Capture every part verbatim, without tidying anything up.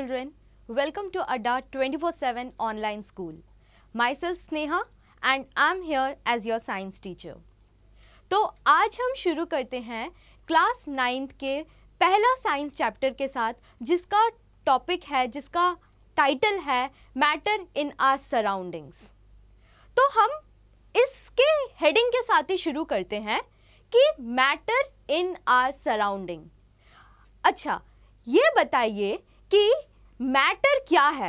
children, welcome to Adda twenty-four seven online school. Myself Sneha and I'm here as your science teacher. तो आज हम शुरू करते हैं क्लास नाइन्थ के पहला साइंस चैप्टर के साथ, जिसका टॉपिक है, जिसका टाइटल है मैटर इन आवर सराउंडिंग्स। तो हम इसके हेडिंग के साथ ही शुरू करते हैं कि मैटर इन आवर सराउंडिंग। अच्छा, ये बताइए कि मैटर क्या है।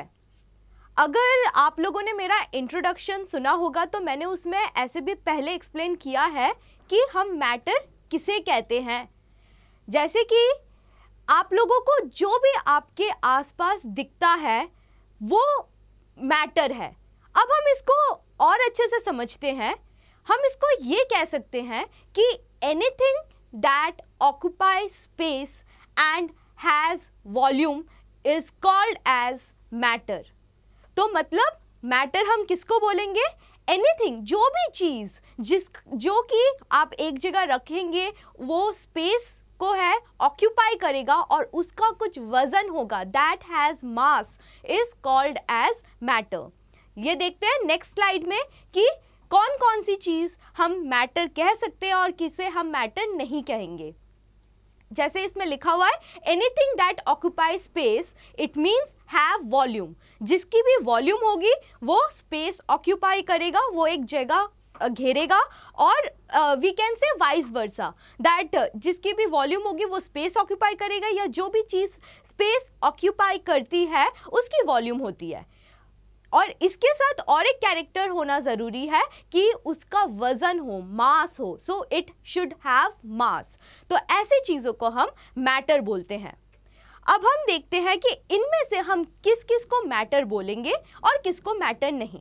अगर आप लोगों ने मेरा इंट्रोडक्शन सुना होगा तो मैंने उसमें ऐसे भी पहले एक्सप्लेन किया है कि हम मैटर किसे कहते हैं। जैसे कि आप लोगों को जो भी आपके आसपास दिखता है वो मैटर है। अब हम इसको और अच्छे से समझते हैं। हम इसको ये कह सकते हैं कि anything that occupy space and has volume is called as matter. तो मतलब मैटर हम किसको बोलेंगे? एनीथिंग, जो भी चीज जिस जो कि आप एक जगह रखेंगे, वो स्पेस को है ऑक्यूपाई करेगा और उसका कुछ वजन होगा, that has mass, is called as matter. ये देखते हैं नेक्स्ट स्लाइड में कि कौन कौन सी चीज हम मैटर कह सकते हैं और किसे हम मैटर नहीं कहेंगे। जैसे इसमें लिखा हुआ है anything that occupy space, it means have volume. जिसकी भी वॉल्यूम होगी वो स्पेस ऑक्यूपाई करेगा, वो एक जगह घेरेगा। और we can say vice versa, that जिसकी भी वॉल्यूम होगी वो स्पेस ऑक्यूपाई करेगा, या जो भी चीज स्पेस ऑक्यूपाई करती है उसकी वॉल्यूम होती है। और इसके साथ और एक कैरेक्टर होना जरूरी है कि उसका वजन हो, मास हो, so it should have mass. तो ऐसी चीजों को हम मैटर बोलते हैं। अब हम देखते हैं कि इनमें से हम किस किस को मैटर बोलेंगे और किसको मैटर नहीं।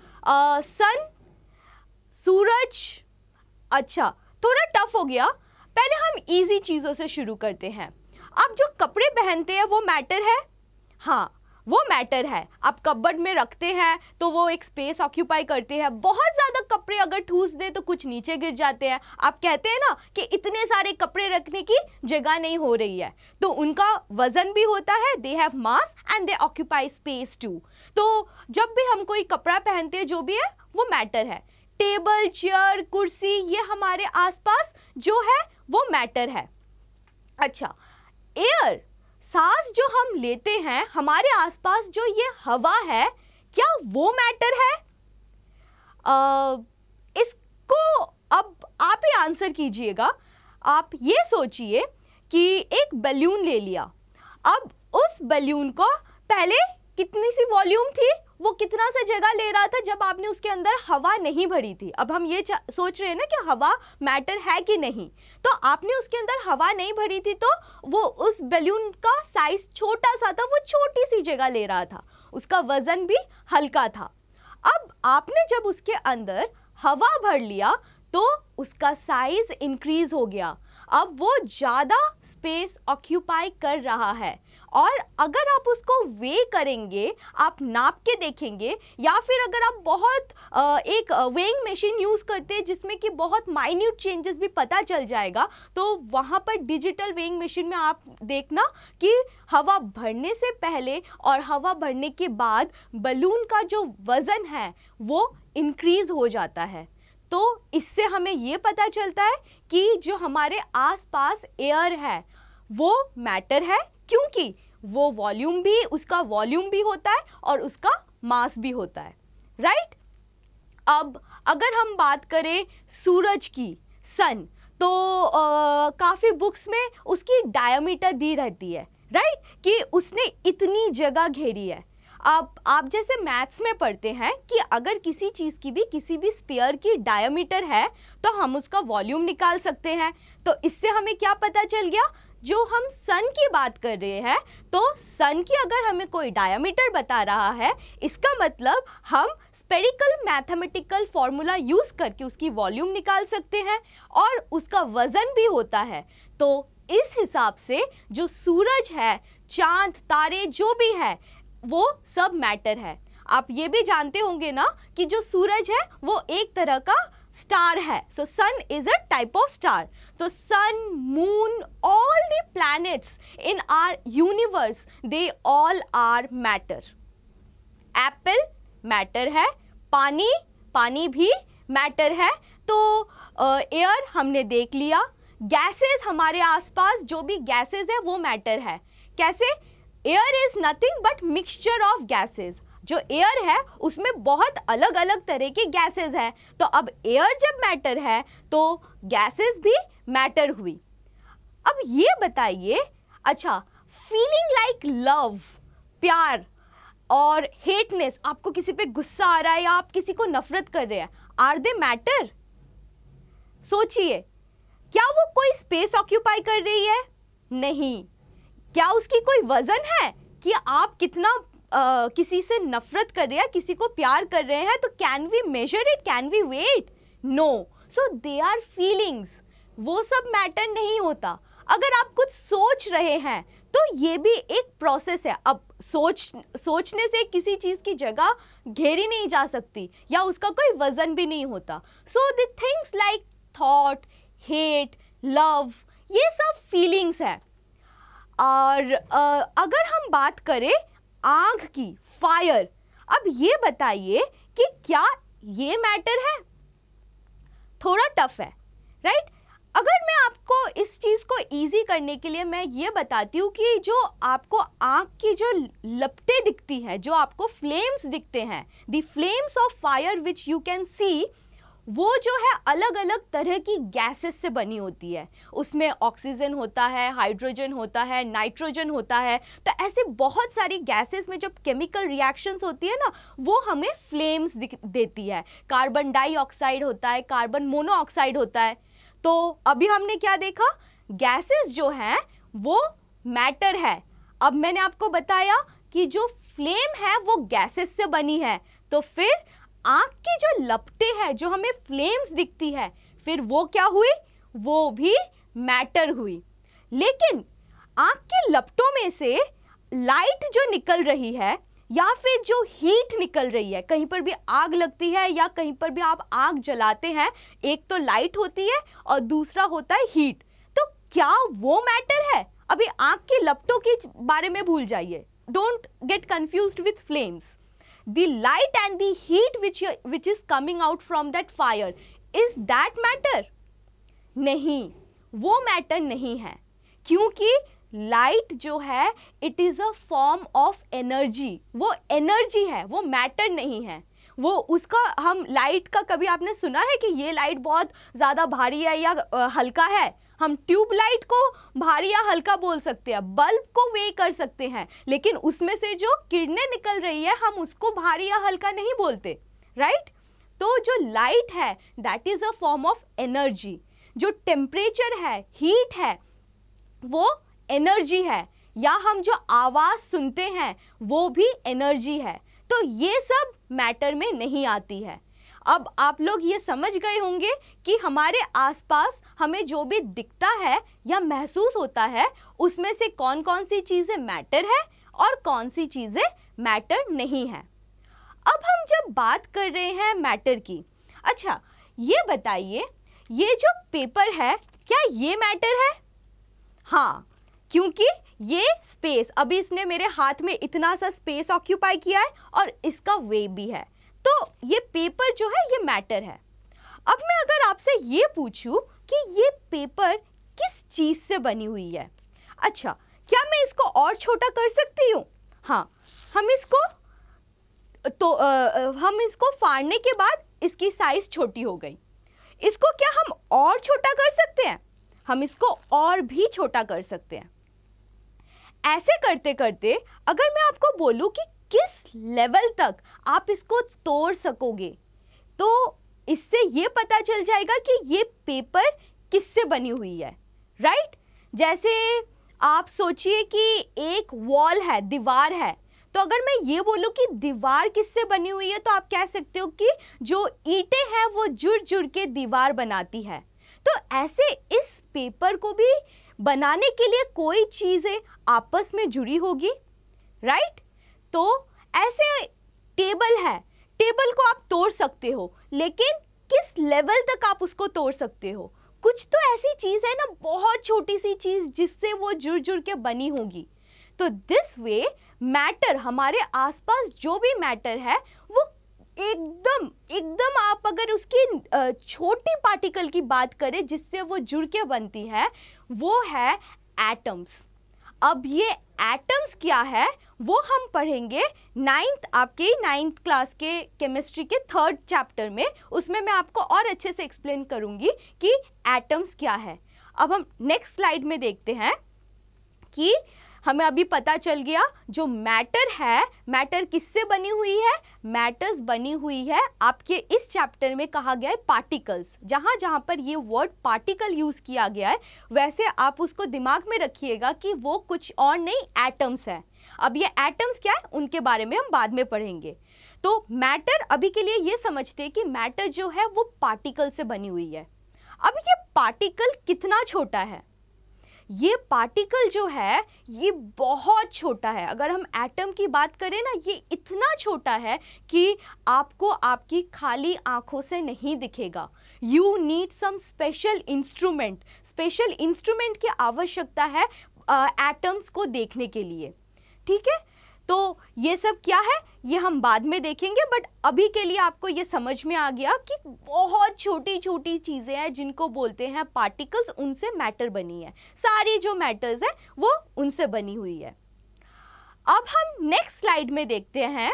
सन, सूरज। अच्छा, थोड़ा टफ हो गया, पहले हम इजी चीजों से शुरू करते हैं। आप जो कपड़े पहनते हैं वो मैटर है? हाँ, वो मैटर है। आप कपबोर्ड में रखते हैं तो वो एक स्पेस ऑक्यूपाई करते हैं। बहुत ज़्यादा कपड़े अगर ठूस दे तो कुछ नीचे गिर जाते हैं। आप कहते हैं ना कि इतने सारे कपड़े रखने की जगह नहीं हो रही है, तो उनका वजन भी होता है, they have mass and they occupy space too. तो जब भी हम कोई कपड़ा पहनते हैं, जो भी है वो मैटर है। टेबल, चेयर, कुर्सी, ये हमारे आसपास जो है वो मैटर है। अच्छा, एयर, सांस जो हम लेते हैं, हमारे आसपास जो ये हवा है, क्या वो मैटर है? आ, इसको अब आप ही आंसर कीजिएगा। आप ये सोचिए कि एक बैलून ले लिया। अब उस बैलून को पहले कितनी सी वॉल्यूम थी, वो कितना सा जगह ले रहा था जब आपने उसके अंदर हवा नहीं भरी थी। अब हम ये सोच रहे हैं ना कि हवा मैटर है कि नहीं। तो आपने उसके अंदर हवा नहीं भरी थी, तो वो उस बैलून का साइज छोटा सा था, वो छोटी सी जगह ले रहा था, उसका वजन भी हल्का था। अब आपने जब उसके अंदर हवा भर लिया तो उसका साइज इंक्रीज हो गया। अब वो ज़्यादा स्पेस ऑक्यूपाई कर रहा है। और अगर आप उसको वे करेंगे, आप नाप के देखेंगे, या फिर अगर आप बहुत एक वेइंग मशीन यूज़ करते हैं जिसमें कि बहुत माइन्यूट चेंजेस भी पता चल जाएगा, तो वहाँ पर डिजिटल वेइंग मशीन में आप देखना कि हवा भरने से पहले और हवा भरने के बाद बलून का जो वज़न है वो इंक्रीज हो जाता है। तो इससे हमें ये पता चलता है कि जो हमारे आसपास एयर है वो मैटर है, क्योंकि वो वॉल्यूम भी, उसका वॉल्यूम भी होता है और उसका मास भी होता है, राइट। अब अगर हम बात करें सूरज की, सन, तो आ, काफ़ी बुक्स में उसकी डायमीटर दी रहती है, राइट, कि उसने इतनी जगह घेरी है। अब आप जैसे मैथ्स में पढ़ते हैं कि अगर किसी चीज़ की भी, किसी भी स्फीयर की डायमीटर है तो हम उसका वॉल्यूम निकाल सकते हैं। तो इससे हमें क्या पता चल गया? जो हम सन की बात कर रहे हैं, तो सन की अगर हमें कोई डायमीटर बता रहा है, इसका मतलब हम स्पेरिकल मैथमेटिकल फॉर्मूला यूज़ करके उसकी वॉल्यूम निकाल सकते हैं और उसका वज़न भी होता है। तो इस हिसाब से जो सूरज है, चांद, तारे, जो भी है, वो सब मैटर है। आप ये भी जानते होंगे ना कि जो सूरज है वो एक तरह का स्टार है, so sun is a type of star. तो sun, moon, all the planets in our universe, they all are matter. Apple matter है, पानी पानी भी मैटर है. तो एयर uh, हमने देख लिया. गैसेस, हमारे आसपास जो भी गैसेस है वो मैटर है. कैसे? Air is nothing but mixture of gases. जो एयर है उसमें बहुत अलग अलग तरह की गैसेस है. तो अब एयर जब मैटर है तो गैसेस भी मैटर हुई. अब ये बताइए, अच्छा, फीलिंग लाइक लव, प्यार और हेटनेस, आपको किसी पे गुस्सा आ रहा है या आप किसी को नफरत कर रहे हैं, आर दे मैटर? सोचिए, क्या वो कोई स्पेस ऑक्यूपाई कर रही है? नहीं. क्या उसकी कोई वजन है कि आप कितना uh, किसी से नफरत कर रहे हैं, किसी को प्यार कर रहे हैं? तो can we measure it, can we weigh? No. So they are feelings. वो सब मैटर नहीं होता. अगर आप कुछ सोच रहे हैं तो ये भी एक प्रोसेस है. अब सोच सोचने से किसी चीज की जगह घेरी नहीं जा सकती या उसका कोई वजन भी नहीं होता. So the things like thought, hate, love, ये सब फीलिंग्स है. और uh, अगर हम बात करें आग की, फायर, अब ये बताइए कि क्या ये मैटर है? थोड़ा टफ है, राइट? अगर मैं आपको इस चीज को इजी करने के लिए मैं ये बताती हूँ कि जो आपको आग की जो लपटें दिखती हैं, जो आपको फ्लेम्स दिखते हैं, the flames of fire which you can see, वो जो है अलग अलग तरह की गैसेस से बनी होती है. उसमें ऑक्सीजन होता है, हाइड्रोजन होता है, नाइट्रोजन होता है. तो ऐसे बहुत सारी गैसेस में जब केमिकल रिएक्शंस होती है ना, वो हमें फ्लेम्स देती है. कार्बन डाइऑक्साइड होता है, कार्बन मोनोऑक्साइड होता है. तो अभी हमने क्या देखा? गैसेस जो हैं वो मैटर है. अब मैंने आपको बताया कि जो फ्लेम है वो गैसेस से बनी है. तो फिर आग की जो लपटें हैं, जो हमें फ्लेम्स दिखती है, फिर वो क्या हुई? वो भी मैटर हुई. लेकिन आग की लपटों में से लाइट जो निकल रही है या फिर जो हीट निकल रही है, कहीं पर भी आग लगती है या कहीं पर भी आप आग जलाते हैं, एक तो लाइट होती है और दूसरा होता है हीट. तो क्या वो मैटर है? अभी आग की लपटों के बारे में भूल जाइए. Don't get confused with flames. The light and the heat which which is coming out from that fire, is that matter? नहीं, वो मैटर नहीं है. क्योंकि लाइट जो है it is a form of energy. वो एनर्जी है, वो मैटर नहीं है. वो उसका, हम लाइट का कभी आपने सुना है कि ये लाइट बहुत ज़्यादा भारी है या आ, हल्का है? हम ट्यूब लाइट को भारी या हल्का बोल सकते हैं, बल्ब को वे कर सकते हैं, लेकिन उसमें से जो किरणें निकल रही है हम उसको भारी या हल्का नहीं बोलते, राइट? तो जो लाइट है that is a form of energy. जो टेम्परेचर है, हीट है, वो एनर्जी है. या हम जो आवाज़ सुनते हैं वो भी एनर्जी है. तो ये सब मैटर में नहीं आती है. अब आप लोग ये समझ गए होंगे कि हमारे आसपास हमें जो भी दिखता है या महसूस होता है उसमें से कौन कौन सी चीज़ें मैटर है और कौन सी चीज़ें मैटर नहीं है. अब हम जब बात कर रहे हैं मैटर की, अच्छा ये बताइए, ये जो पेपर है क्या ये मैटर है? हाँ, क्योंकि ये स्पेस, अभी इसने मेरे हाथ में इतना सा स्पेस ऑक्यूपाई किया है और इसका वेट भी है. तो ये पेपर जो है ये मैटर है. अब मैं अगर आपसे ये पूछूं कि ये पेपर किस चीज से बनी हुई है, अच्छा क्या मैं इसको और छोटा कर सकती हूँ? हाँ, हम इसको तो आ, हम इसको फाड़ने के बाद इसकी साइज छोटी हो गई. इसको क्या हम और छोटा कर सकते हैं? हम इसको और भी छोटा कर सकते हैं. ऐसे करते करते अगर मैं आपको बोलूं कि किस लेवल तक आप इसको तोड़ सकोगे, तो इससे ये पता चल जाएगा कि ये पेपर किससे बनी हुई है, राइट? जैसे आप सोचिए कि एक वॉल है, दीवार है, तो अगर मैं ये बोलूं कि दीवार किससे बनी हुई है तो आप कह सकते हो कि जो ईंटें हैं वो जुड़ जुड़ के दीवार बनाती है. तो ऐसे इस पेपर को भी बनाने के लिए कोई चीज़ें आपस में जुड़ी होगी, राइट? तो ऐसे टेबल है, टेबल को आप तोड़ सकते हो, लेकिन किस लेवल तक आप उसको तोड़ सकते हो। कुछ तो ऐसी चीज़ है ना, बहुत छोटी सी चीज़ जिससे वो जुड़ जुड़ के बनी होगी। तो दिस वे मैटर, हमारे आसपास जो भी मैटर है वो एकदम एकदम आप अगर उसकी छोटी पार्टिकल की बात करें जिससे वो जुड़ के बनती है, वो है एटम्स। अब ये एटम्स क्या है वो हम पढ़ेंगे नाइन्थ, आपके नाइन्थ क्लास के केमिस्ट्री के थर्ड चैप्टर में। उसमें मैं आपको और अच्छे से एक्सप्लेन करूंगी कि एटम्स क्या है। अब हम नेक्स्ट स्लाइड में देखते हैं कि हमें अभी पता चल गया जो मैटर है, मैटर किससे बनी हुई है, मैटर्स बनी हुई है आपके इस चैप्टर में कहा गया है पार्टिकल्स। जहां जहां पर ये वर्ड पार्टिकल यूज किया गया है वैसे आप उसको दिमाग में रखिएगा कि वो कुछ और नहीं, एटम्स है। अब ये एटम्स क्या है उनके बारे में हम बाद में पढ़ेंगे। तो मैटर अभी के लिए ये समझते हैं कि मैटर जो है वो पार्टिकल से बनी हुई है। अब ये पार्टिकल कितना छोटा है, ये पार्टिकल जो है ये बहुत छोटा है। अगर हम एटम की बात करें ना, ये इतना छोटा है कि आपको आपकी खाली आंखों से नहीं दिखेगा। You need some special instrument, special instrument की आवश्यकता है एटम्स को देखने के लिए। ठीक है, तो ये सब क्या है ये हम बाद में देखेंगे, बट अभी के लिए आपको ये समझ में आ गया कि बहुत छोटी छोटी चीज़ें हैं जिनको बोलते हैं पार्टिकल्स, उनसे मैटर बनी है। सारी जो मैटर्स है वो उनसे बनी हुई है। अब हम नेक्स्ट स्लाइड में देखते हैं।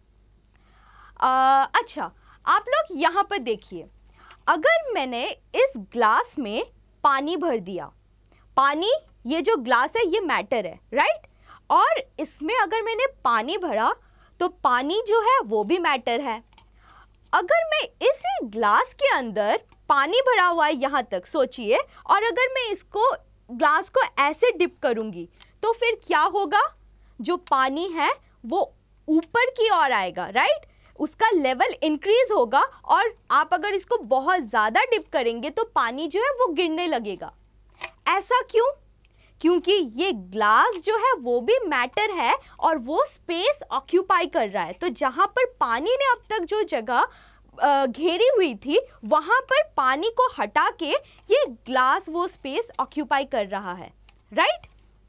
आ, अच्छा, आप लोग यहाँ पर देखिए, अगर मैंने इस ग्लास में पानी भर दिया, पानी, ये जो ग्लास है ये मैटर है, राइट, और इसमें अगर मैंने पानी भरा तो पानी जो है वो भी मैटर है। अगर मैं इसी ग्लास के अंदर पानी भरा हुआ है यहाँ तक सोचिए, और अगर मैं इसको ग्लास को ऐसे डिप करूंगी तो फिर क्या होगा, जो पानी है वो ऊपर की ओर आएगा, राइट, उसका लेवल इंक्रीज होगा, और आप अगर इसको बहुत ज़्यादा डिप करेंगे तो पानी जो है वो गिरने लगेगा। ऐसा क्यों? क्योंकि ये ग्लास जो है वो भी मैटर है और वो स्पेस ऑक्यूपाई कर रहा है। तो जहाँ पर पानी ने अब तक जो जगह घेरी हुई थी वहाँ पर पानी को हटा के ये ग्लास वो स्पेस ऑक्यूपाई कर रहा है, राइट।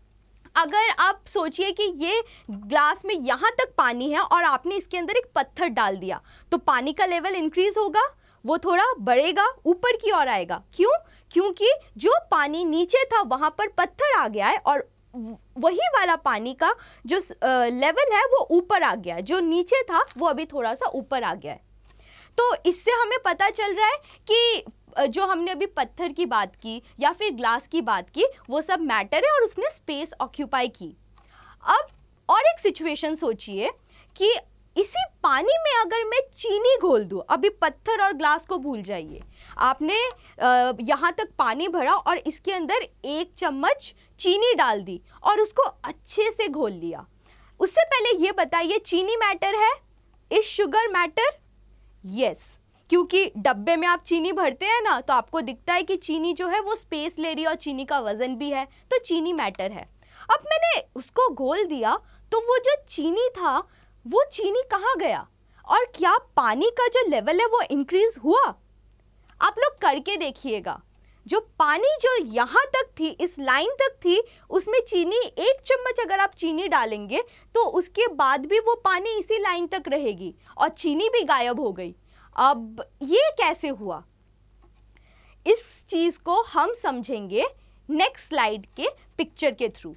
अगर आप सोचिए कि ये ग्लास में यहाँ तक पानी है और आपने इसके अंदर एक पत्थर डाल दिया तो पानी का लेवल इंक्रीज होगा, वो थोड़ा बढ़ेगा, ऊपर की ओर आएगा। क्यों? क्योंकि जो पानी नीचे था वहां पर पत्थर आ गया है और वही वाला पानी का जो लेवल है वो ऊपर आ गया है, जो नीचे था वो अभी थोड़ा सा ऊपर आ गया है। तो इससे हमें पता चल रहा है कि जो हमने अभी पत्थर की बात की या फिर ग्लास की बात की वो सब मैटर है और उसने स्पेस ऑक्यूपाई की। अब और एक सिचुएशन सोचिए कि इसी पानी में अगर मैं चीनी घोल दूं, अभी पत्थर और ग्लास को भूल जाइए, आपने यहाँ तक पानी भरा और इसके अंदर एक चम्मच चीनी डाल दी और उसको अच्छे से घोल लिया। उससे पहले ये बताइए चीनी मैटर है? Is sugar matter? यस, क्योंकि डब्बे में आप चीनी भरते हैं ना तो आपको दिखता है कि चीनी जो है वो स्पेस ले रही है और चीनी का वजन भी है, तो चीनी मैटर है। अब मैंने उसको घोल दिया तो वो जो चीनी था वो चीनी कहाँ गया और क्या पानी का जो लेवल है वो इंक्रीज हुआ? आप लोग करके देखिएगा, जो पानी जो यहाँ तक थी, इस लाइन तक थी, उसमें चीनी एक चम्मच अगर आप चीनी डालेंगे तो उसके बाद भी वो पानी इसी लाइन तक रहेगी और चीनी भी गायब हो गई। अब ये कैसे हुआ? इस चीज को हम समझेंगे नेक्स्ट स्लाइड के पिक्चर के थ्रू।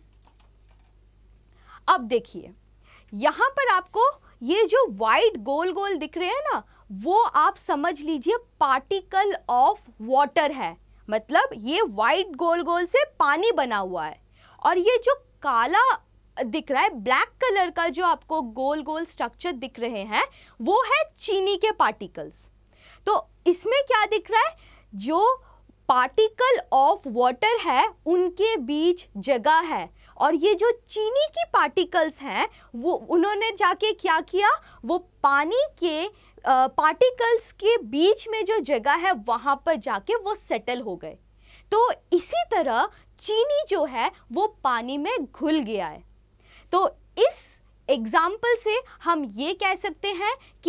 अब देखिए यहाँ पर आपको ये जो वाइट गोल गोल दिख रहे हैं ना, वो आप समझ लीजिए पार्टिकल ऑफ वाटर है। मतलब ये वाइट गोल गोल से पानी बना हुआ है और ये जो काला दिख रहा है, ब्लैक कलर का जो आपको गोल गोल स्ट्रक्चर दिख रहे हैं वो है चीनी के पार्टिकल्स। तो इसमें क्या दिख रहा है? जो पार्टिकल ऑफ वाटर है उनके बीच जगह है और ये जो चीनी की पार्टिकल्स हैं वो उन्होंने जाके क्या किया, वो पानी के पार्टिकल्स के बीच में जो जगह है वहां पर जाके वो सेटल हो गए। तो इसी तरह चीनी जो है वो पानी में घुल गया है। तो इस एग्जाम्पल से हम ये कह सकते हैं कि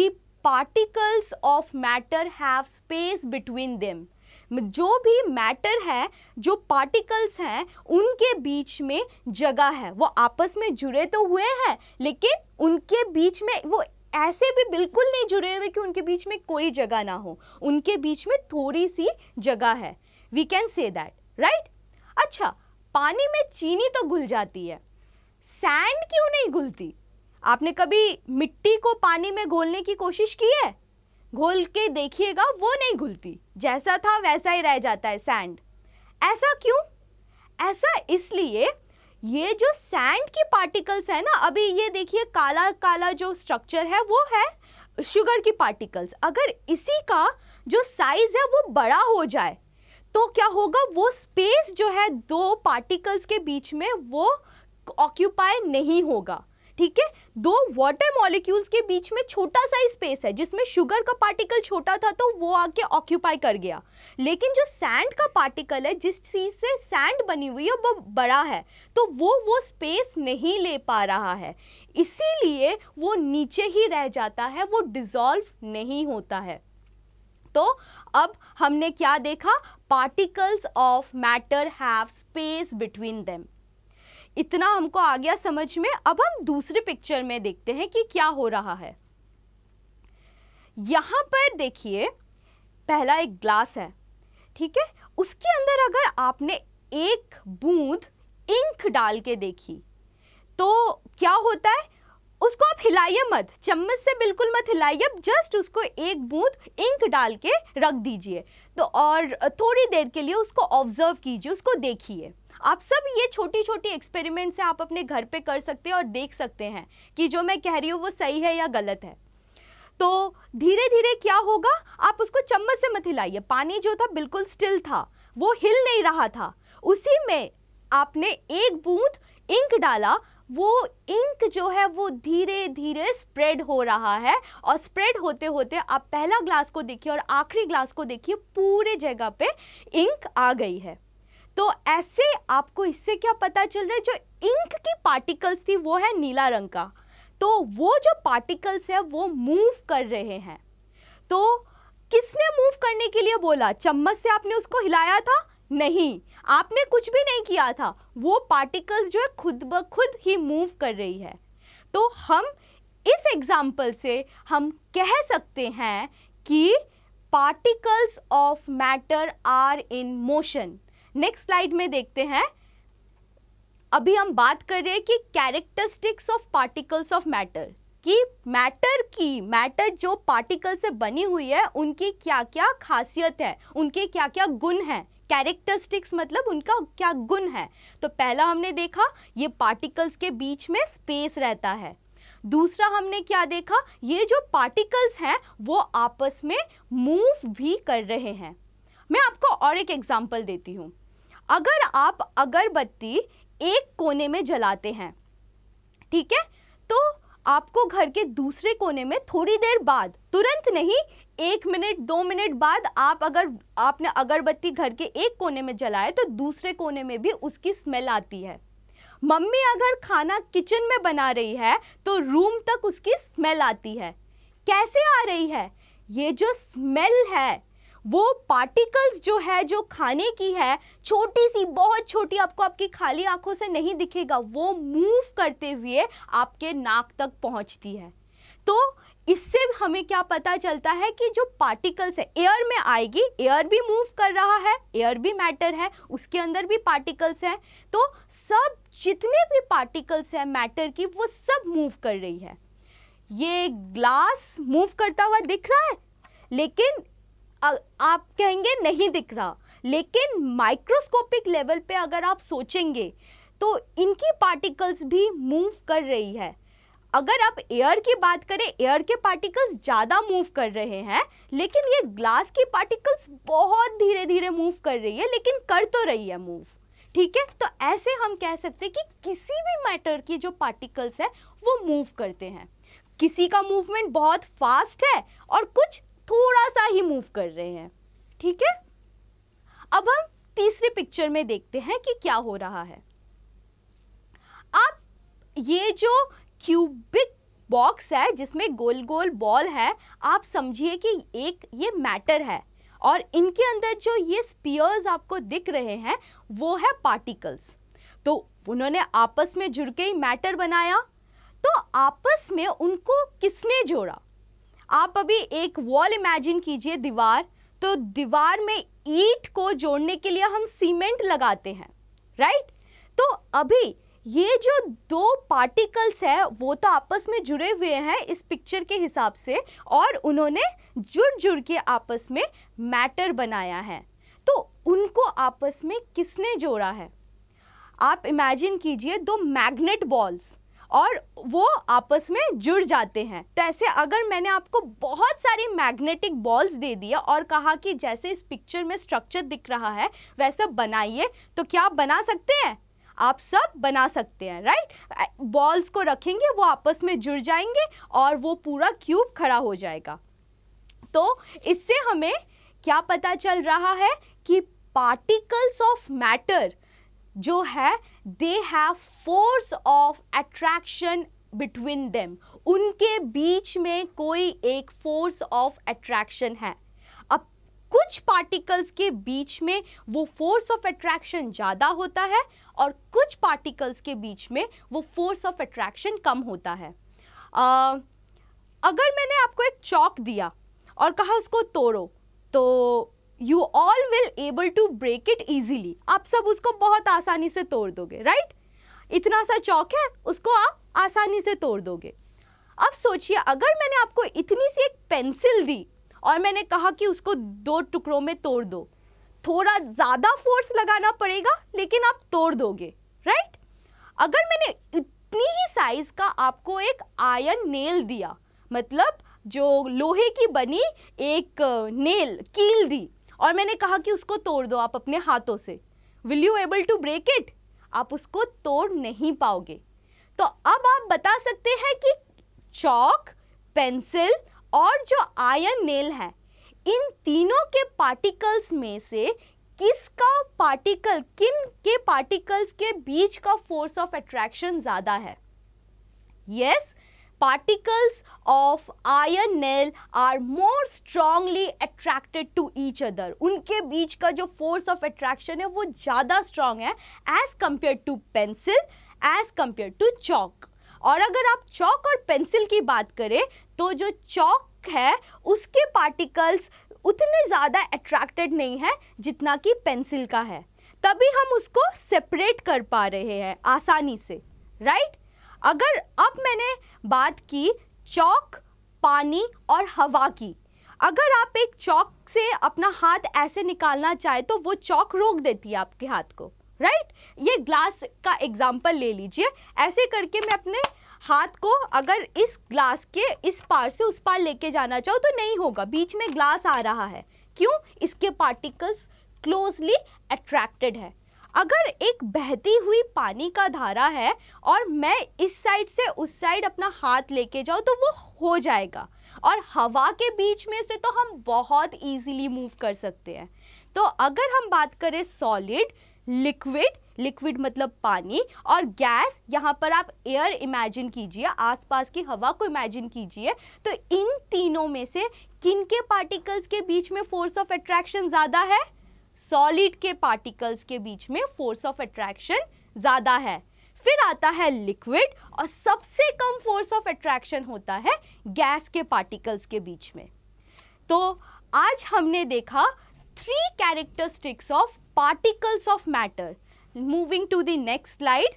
particles of matter have space between them. जो भी मैटर है, जो पार्टिकल्स हैं, उनके बीच में जगह है। वो आपस में जुड़े तो हुए हैं, लेकिन उनके बीच में वो ऐसे भी बिल्कुल नहीं जुड़े हुए कि उनके बीच में कोई जगह ना हो। उनके बीच में थोड़ी सी जगह है। We can say that, right? अच्छा, पानी में चीनी तो घुल जाती है, सैंड क्यों नहीं घुलती? आपने कभी मिट्टी को पानी में घोलने की कोशिश की है? घोल के देखिएगा, वो नहीं घुलती, जैसा था वैसा ही रह जाता है सैंड। ऐसा क्यों? ऐसा इसलिए, ये जो सैंड की पार्टिकल्स है ना, अभी ये देखिए काला काला जो स्ट्रक्चर है वो है शुगर की पार्टिकल्स। अगर इसी का जो साइज है वो बड़ा हो जाए तो क्या होगा, वो स्पेस जो है दो पार्टिकल्स के बीच में वो ऑक्यूपाई नहीं होगा। ठीक है, दो वाटर मॉलिक्यूल्स के बीच में छोटा सा ही स्पेस है, जिसमें शुगर का पार्टिकल छोटा था तो वो आके ऑक्यूपाई कर गया। लेकिन जो सैंड का पार्टिकल है, जिस चीज से सैंड बनी हुई है, वो बड़ा है, तो वो वो स्पेस नहीं ले पा रहा है, इसीलिए वो नीचे ही रह जाता है, वो डिसॉल्व नहीं होता है। तो अब हमने क्या देखा? Particles of matter have space between them. इतना हमको आ गया समझ में। अब हम दूसरी पिक्चर में देखते हैं कि क्या हो रहा है। यहां पर देखिए, पहला एक ग्लास है, ठीक है, उसके अंदर अगर आपने एक बूंद इंक डाल के देखी तो क्या होता है? उसको आप हिलाइए मत, चम्मच से बिल्कुल मत हिलाइए, जस्ट उसको एक बूंद इंक डाल के रख दीजिए तो और थोड़ी देर के लिए उसको ऑब्जर्व कीजिए, उसको देखिए। आप सब ये छोटी छोटी एक्सपेरिमेंट्स है, आप अपने घर पे कर सकते हैं और देख सकते हैं कि जो मैं कह रही हूँ वो सही है या गलत है। तो धीरे धीरे क्या होगा, आप उसको चम्मच से मत हिलाइए, पानी जो था बिल्कुल स्टिल था, वो हिल नहीं रहा था, उसी में आपने एक बूंद इंक डाला, वो इंक जो है वो धीरे धीरे स्प्रेड हो रहा है, और स्प्रेड होते होते आप पहला ग्लास को देखिए और आखिरी ग्लास को देखिए, पूरे जगह पे इंक आ गई है। तो ऐसे आपको इससे क्या पता चल रहा है, जो इंक की पार्टिकल्स थी वो है नीला रंग का, तो वो जो पार्टिकल्स है वो मूव कर रहे हैं। तो किसने मूव करने के लिए बोला? चम्मच से आपने उसको हिलाया था? नहीं, आपने कुछ भी नहीं किया था, वो पार्टिकल्स जो है खुद ब खुद ही मूव कर रही है। तो हम इस एग्जाम्पल से हम कह सकते हैं कि particles of matter are in motion. Next slide में देखते हैं। अभी हम बात कर रहे हैं कि characteristics of particles of matter, कि मैटर की मैटर जो पार्टिकल से बनी हुई है उनकी क्या क्या खासियत है, उनके क्या क्या गुण हैं। कैरेक्टरिस्टिक्स मतलब उनका क्या गुण है। तो पहला हमने देखा ये पार्टिकल्स के बीच में स्पेस रहता है। दूसरा हमने क्या देखा, ये जो पार्टिकल्स हैं वो आपस में मूव भी कर रहे हैं। मैं आपको और एक एग्जांपल देती हूँ। अगर आप अगरबत्ती एक कोने में जलाते हैं, ठीक है, तो आपको घर के दूसरे कोने में थोड़ी देर बाद, तुरंत नहीं, एक मिनट दो मिनट बाद, आप अगर आपने अगरबत्ती घर के एक कोने में जलाए तो दूसरे कोने में भी उसकी स्मेल आती है। मम्मी अगर खाना किचन में बना रही है तो रूम तक उसकी स्मेल आती है। कैसे आ रही है? ये जो स्मेल है वो पार्टिकल्स जो है, जो खाने की है, छोटी सी, बहुत छोटी, आपको आपकी खाली आंखों से नहीं दिखेगा, वो मूव करते हुए आपके नाक तक पहुंचती है। तो इससे हमें क्या पता चलता है कि जो पार्टिकल्स है, एयर में आएगी, एयर भी मूव कर रहा है, एयर भी मैटर है, उसके अंदर भी पार्टिकल्स हैं, तो सब जितने भी पार्टिकल्स हैं मैटर की, वो सब मूव कर रही है। ये ग्लास मूव करता हुआ दिख रहा है, लेकिन आप कहेंगे नहीं दिख रहा, लेकिन माइक्रोस्कोपिक लेवल पे अगर आप सोचेंगे तो इनकी पार्टिकल्स भी मूव कर रही है। अगर आप एयर की बात करें, एयर के पार्टिकल्स ज़्यादा मूव कर रहे हैं, लेकिन ये ग्लास की पार्टिकल्स बहुत धीरे धीरे मूव कर रही है, लेकिन कर तो रही है मूव। ठीक है, तो ऐसे हम कह सकते हैं कि किसी भी मैटर की जो पार्टिकल्स है वो मूव करते हैं। किसी का मूवमेंट बहुत फास्ट है और कुछ थोड़ा सा ही मूव कर रहे हैं। ठीक है, अब हम तीसरी पिक्चर में देखते हैं कि क्या हो रहा है। आप ये जो क्यूबिक बॉक्स है जिसमें गोल गोल बॉल है, आप समझिए कि एक ये मैटर है और इनके अंदर जो ये स्पीयर्स आपको दिख रहे हैं वो है पार्टिकल्स। तो उन्होंने आपस में जुड़ के ही मैटर बनाया। तो आपस में उनको किसने जोड़ा? आप अभी एक वॉल इमेजिन कीजिए, दीवार, तो दीवार में ईंट को जोड़ने के लिए हम सीमेंट लगाते हैं, राइट? तो अभी ये जो दो पार्टिकल्स है वो तो आपस में जुड़े हुए हैं इस पिक्चर के हिसाब से, और उन्होंने जुड़ जुड़ के आपस में मैटर बनाया है। तो उनको आपस में किसने जोड़ा है? आप इमेजिन कीजिए दो मैग्नेट बॉल्स और वो आपस में जुड़ जाते हैं। तो ऐसे अगर मैंने आपको बहुत सारी मैग्नेटिक बॉल्स दे दिया और कहा कि जैसे इस पिक्चर में स्ट्रक्चर दिख रहा है वैसा बनाइए, तो क्या आप बना सकते हैं? आप सब बना सकते हैं, राइट? बॉल्स को रखेंगे, वो आपस में जुड़ जाएंगे और वो पूरा क्यूब खड़ा हो जाएगा। तो इससे हमें क्या पता चल रहा है कि पार्टिकल्स ऑफ मैटर जो है they have force of attraction between them, उनके बीच में कोई एक फोर्स ऑफ अट्रैक्शन है। अब कुछ पार्टिकल्स के बीच में वो फोर्स ऑफ अट्रैक्शन ज़्यादा होता है और कुछ पार्टिकल्स के बीच में वो फोर्स ऑफ अट्रैक्शन कम होता है। uh, अगर मैंने आपको एक चॉक दिया और कहा उसको तोड़ो, तो you all will able to break it easily, आप सब उसको बहुत आसानी से तोड़ दोगे, राइट? इतना सा चौक है, उसको आप आसानी से तोड़ दोगे। अब सोचिए अगर मैंने आपको इतनी सी एक पेंसिल दी और मैंने कहा कि उसको दो टुकड़ों में तोड़ दो, थोड़ा ज़्यादा फोर्स लगाना पड़ेगा लेकिन आप तोड़ दोगे, राइट? अगर मैंने इतनी ही साइज का आपको एक आयरन नेल दिया, मतलब जो लोहे की बनी एक नेल कील दी, और मैंने कहा कि उसको तोड़ दो आप अपने हाथों से, will you able to break it? आप उसको तोड़ नहीं पाओगे। तो अब आप बता सकते हैं कि चॉक, पेंसिल और जो आयरन नेल है, इन तीनों के पार्टिकल्स में से किसका पार्टिकल, किन के पार्टिकल्स के बीच का फोर्स ऑफ अट्रैक्शन ज्यादा है? Yes, particles of iron nail are more strongly attracted to each other. उनके बीच का जो force of attraction है वो ज़्यादा strong है as compared to pencil, as compared to chalk. और अगर आप chalk और pencil की बात करें तो जो chalk है उसके particles उतने ज़्यादा attracted नहीं है जितना कि pencil का है, तभी हम उसको separate कर पा रहे हैं आसानी से, right? अगर अब मैंने बात की चॉक, पानी और हवा की, अगर आप एक चॉक से अपना हाथ ऐसे निकालना चाहे तो वो चॉक रोक देती है आपके हाथ को, राइट? ये ग्लास का एग्जांपल ले लीजिए, ऐसे करके मैं अपने हाथ को अगर इस ग्लास के इस पार से उस पार लेके जाना चाहूँ तो नहीं होगा, बीच में ग्लास आ रहा है। क्यों? इसके पार्टिकल्स क्लोजली अट्रैक्टेड है। अगर एक बहती हुई पानी का धारा है और मैं इस साइड से उस साइड अपना हाथ लेके जाऊँ तो वो हो जाएगा, और हवा के बीच में से तो हम बहुत इजीली मूव कर सकते हैं। तो अगर हम बात करें सॉलिड, लिक्विड, लिक्विड मतलब पानी, और गैस, यहाँ पर आप एयर इमेजिन कीजिए, आसपास की हवा को इमेजिन कीजिए, तो इन तीनों में से किन के पार्टिकल्स के बीच में फोर्स ऑफ अट्रैक्शन ज़्यादा है? सॉलिड के पार्टिकल्स के बीच में फोर्स ऑफ अट्रैक्शन ज़्यादा है। फिर आता है लिक्विड, और सबसे कम फोर्स ऑफ अट्रैक्शन होता है गैस के पार्टिकल्स के बीच में। तो आज हमने देखा three characteristics of particles of matter. Moving to the next slide,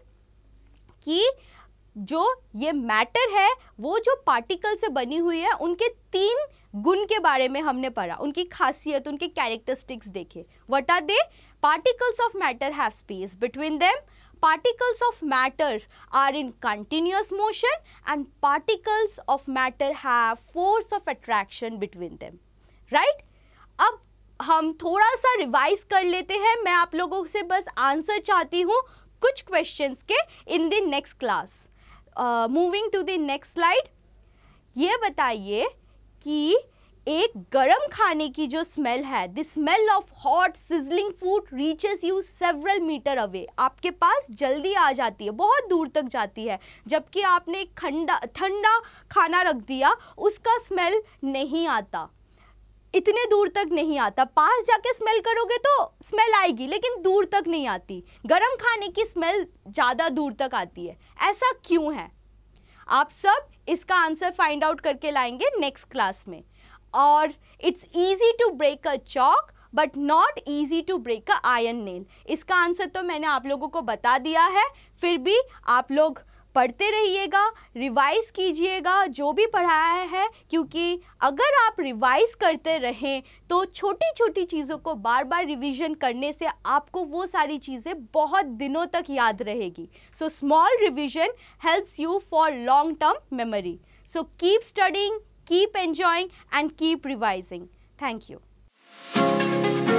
कि जो ये मैटर है वो जो पार्टिकल से बनी हुई है उनके तीन गुण के बारे में हमने पढ़ा, उनकी खासियत, उनके कैरेक्टरिस्टिक्स देखे। What are they? Particles of matter have space between them, particles of matter are in continuous motion, and particles of matter have force of attraction between them, right? अब हम थोड़ा सा रिवाइज कर लेते हैं, मैं आप लोगों से बस आंसर चाहती हूँ कुछ क्वेश्चंस के in the next class. Moving to the next slide, ये बताइए कि एक गरम खाने की जो स्मेल है, the smell of hot sizzling food reaches you several metre away, आपके पास जल्दी आ जाती है, बहुत दूर तक जाती है। जबकि आपने एक ठंडा ठंडा खाना रख दिया, उसका स्मेल नहीं आता, इतने दूर तक नहीं आता। पास जाके स्मेल करोगे तो स्मेल आएगी, लेकिन दूर तक नहीं आती। गरम खाने की स्मेल ज़्यादा दूर तक आती है। ऐसा क्यों है? आप सब इसका आंसर फाइंड आउट करके लाएंगे नेक्स्ट क्लास में। और it's easy to break a chalk but not easy to break a iron nail. इसका आंसर तो मैंने आप लोगों को बता दिया है, फिर भी आप लोग पढ़ते रहिएगा, रिवाइज कीजिएगा जो भी पढ़ाया है, क्योंकि अगर आप रिवाइज करते रहें तो छोटी छोटी चीज़ों को बार बार रिवीजन करने से आपको वो सारी चीज़ें बहुत दिनों तक याद रहेगी। So small revision helps you for long term memory. So keep studying, keep enjoying and keep revising. Thank you.